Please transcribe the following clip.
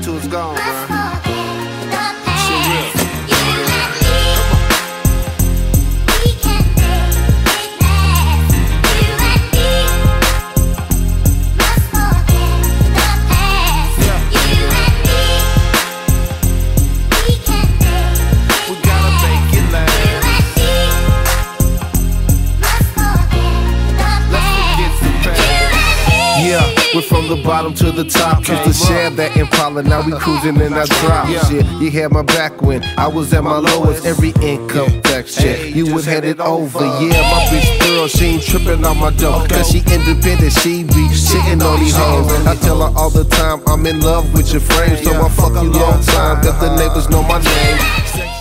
till it's gone, man. We're from the bottom to the top. Used to share that Impala, now we cruising in our drop. Shit, you had my back when I was at my lowest. Every income tax check, you was headed over. Yeah, my bitch girl, she ain't tripping on my dough. Cause she independent, she be shitting on these hoes. I tell her all the time, I'm in love with your frame. So I fuck you long time, that the neighbors know my name.